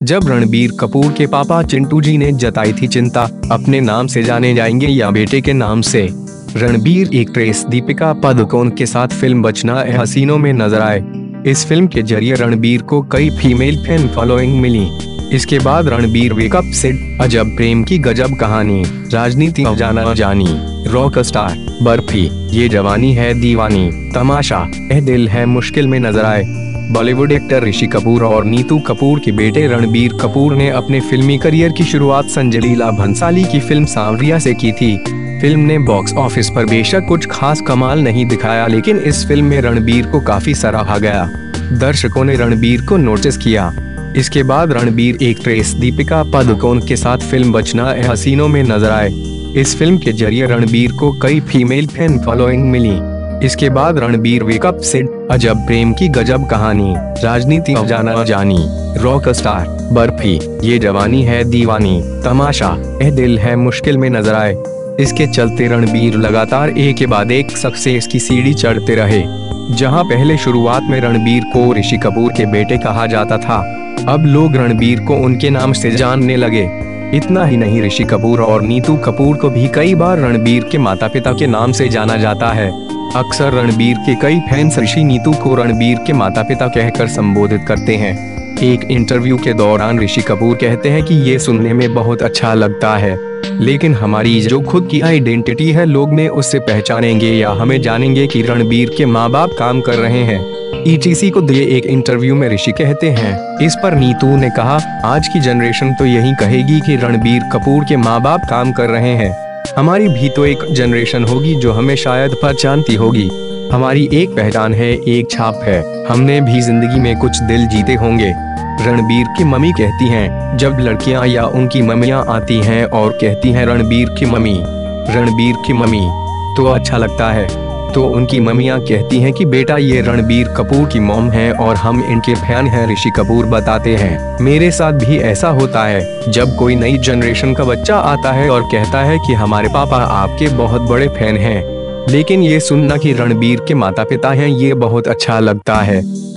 जब रणबीर कपूर के पापा चिंटू जी ने जताई थी चिंता, अपने नाम से जाने जाएंगे या बेटे के नाम से। रणबीर एक्ट्रेस दीपिका पादुकोण के साथ फिल्म बचना है हसीनों में नजर आए। इस फिल्म के जरिए रणबीर को कई फीमेल फैन फॉलोइंग मिली। इसके बाद रणबीर वेकअप सेट, अजब प्रेम की गजब कहानी, राजनीति जाना जानी, रॉक स्टार, बर्फी, ये जवानी है दीवानी, तमाशा, ए दिल है मुश्किल में नजर आए। बॉलीवुड एक्टर ऋषि कपूर और नीतू कपूर के बेटे रणबीर कपूर ने अपने फिल्मी करियर की शुरुआत संजय लीला भंसाली की फिल्म सांवरिया से की थी। फिल्म ने बॉक्स ऑफिस पर बेशक कुछ खास कमाल नहीं दिखाया, लेकिन इस फिल्म में रणबीर को काफी सराहा गया। दर्शकों ने रणबीर को नोटिस किया। इसके बाद रणबीर एक्ट्रेस दीपिका पादुकोण के साथ फिल्म बचना है हसीनों में नजर आए। इस फिल्म के जरिए रणबीर को कई फीमेल फैन फॉलोइंग मिली। इसके बाद रणबीर वेकअप सेट, अजब प्रेम की गजब कहानी, राजनीति जाना जानी, रॉक स्टार, बर्फी, ये जवानी है दीवानी, तमाशा, ए दिल है मुश्किल में नजर आए। इसके चलते रणबीर लगातार एक के बाद एक सक्सेस की सीढ़ी चढ़ते रहे। जहां पहले शुरुआत में रणबीर को ऋषि कपूर के बेटे कहा जाता था, अब लोग रणबीर को उनके नाम से जानने लगे। इतना ही नहीं, ऋषि कपूर और नीतू कपूर को भी कई बार रणबीर के माता पिता के नाम से जाना जाता है। अक्सर रणबीर के कई फैंस ऋषि नीतू को रणबीर के माता पिता कहकर संबोधित करते हैं। एक इंटरव्यू के दौरान ऋषि कपूर कहते हैं कि ये सुनने में बहुत अच्छा लगता है, लेकिन हमारी जो खुद की आइडेंटिटी है, लोग ने उससे पहचानेंगे या हमें जानेंगे कि रणबीर के माँ बाप काम कर रहे हैं। ETC को दिए एक इंटरव्यू में ऋषि कहते हैं। इस पर नीतू ने कहा, आज की जनरेशन तो यही कहेगी कि रणबीर कपूर के माँ बाप काम कर रहे हैं। हमारी भी तो एक जनरेशन होगी जो हमें शायद पहचानती होगी। हमारी एक पहचान है, एक छाप है, हमने भी जिंदगी में कुछ दिल जीते होंगे। रणबीर की मम्मी कहती हैं, जब लड़कियां या उनकी मम्मियां आती हैं और कहती हैं रणबीर की मम्मी, तो अच्छा लगता है। तो उनकी मम्मियां कहती हैं कि बेटा ये रणबीर कपूर की मॉम है और हम इनके फैन हैं। ऋषि कपूर बताते हैं, मेरे साथ भी ऐसा होता है जब कोई नई जनरेशन का बच्चा आता है और कहता है कि हमारे पापा आपके बहुत बड़े फैन हैं, लेकिन ये सुनना कि रणबीर के माता पिता हैं, ये बहुत अच्छा लगता है।